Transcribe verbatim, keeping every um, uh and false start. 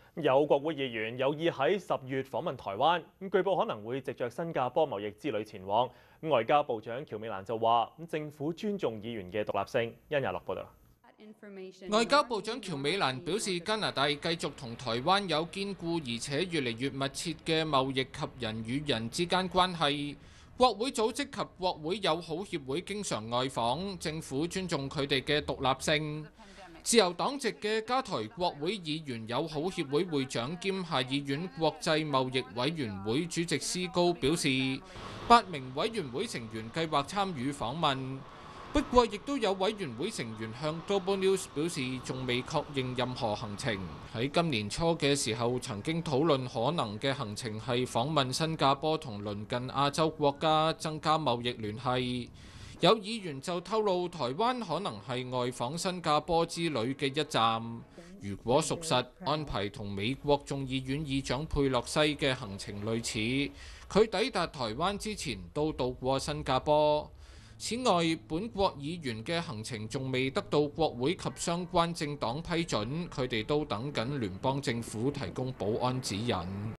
有國會議員有意喺十月訪問台灣，咁據報可能會藉着新加坡貿易之旅前往。外交部長喬美蘭就話：咁政府尊重議員嘅獨立性。殷亞樂報道。 外交部長喬美蘭表示，加拿大繼續同台灣有堅固而且越嚟越密切嘅貿易及人與人之間關係。國會組織及國會友好協會經常外訪，政府尊重佢哋嘅獨立性。自由黨籍嘅加台國會議員友好協會會長兼下議院國際貿易委員會主席施高表示，八名委員會成員計劃參與訪問。不過，亦都有委員會成員向 Global News 表示，仲未確認任何行程。喺今年初嘅時候，曾經討論可能嘅行程係訪問新加坡同鄰近亞洲國家，增加貿易聯繫。有議員就透露，台灣可能係外訪新加坡之旅嘅一站。如果屬實，安排同美國眾議院議長佩洛西嘅行程類似，佢抵達台灣之前都到過新加坡。此外，本國議員嘅行程仲未得到國會及相關政黨批准，佢哋都等緊聯邦政府提供保安指引。